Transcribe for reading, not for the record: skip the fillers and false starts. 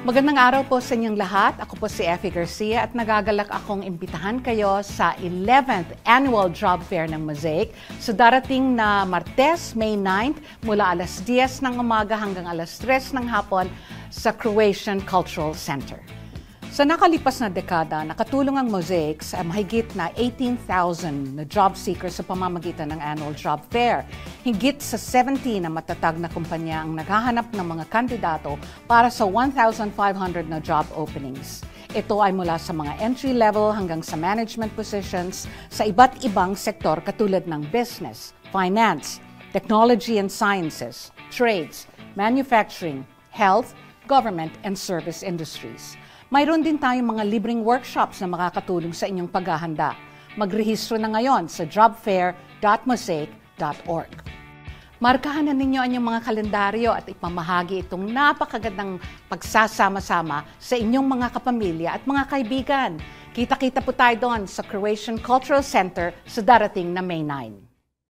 Magandang araw po sa inyong lahat. Ako po si Effie Garcia at nagagalak akong imbitahan kayo sa 11th Annual Job Fair ng MOSAIC sa darating na Martes, May 9 mula alas 10 ng umaga hanggang alas 3 ng hapon sa Croatian Cultural Center. Sa nakalipas na dekada, nakatulong ang MOSAIC sa mahigit na 18,000 na job seekers sa pamamagitan ng Annual Job Fair. Higit sa 70 na matatag na kumpanya ang naghahanap ng mga kandidato para sa 1,500 na job openings. Ito ay mula sa mga entry-level hanggang sa management positions sa iba't ibang sektor katulad ng business, finance, technology and sciences, trades, manufacturing, health, government, and service industries. Mayroon din tayong mga libreng workshops na makakatulong sa inyong paghahanda. Magrehistro na ngayon sa jobfair.mosaic.org. Markahan na ninyo ang inyong mga kalendaryo at ipamahagi itong napakagandang pagsasama-sama sa inyong mga kapamilya at mga kaibigan. Kita-kita po tayo doon sa Croatian Cultural Center sa darating na May 9.